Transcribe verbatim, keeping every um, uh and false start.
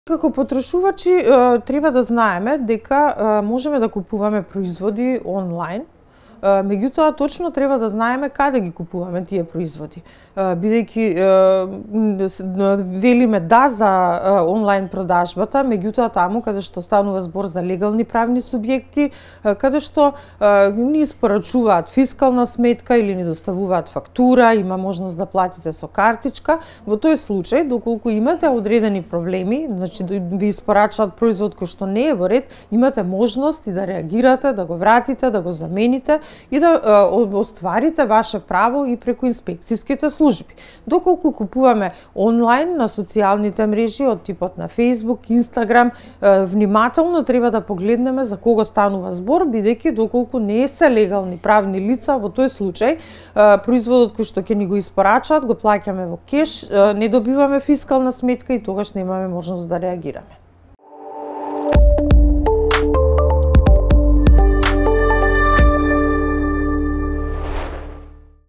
Како потрошувачи треба да знаеме дека можеме да купуваме производи онлайн, меѓутоа точно треба да знаеме каде ги купуваме тие производи. Бидејќи велиме да за онлайн продажбата, меѓутоа таму каде што станува збор за легални правни субјекти, каде што ни испорачуваат фискална сметка или ни доставуваат фактура, има можност да платите со картичка, во тој случај доколку имате одредени проблеми, значи ви испорачаат производ кој што не е во ред, имате можност и да реагирате, да го вратите, да го замените и да остварите ваше право и преку инспекцијските служби. Доколку купуваме онлайн на социјалните мрежи од типот на Facebook, Instagram, внимателно треба да погледнеме за кого станува збор, бидејќи доколку не се легални правни лица, во тој случај производот кој што ќе ни го испорачаат го плаќаме во кеш, не добиваме фискална сметка и тогаш немаме можност да реагираме.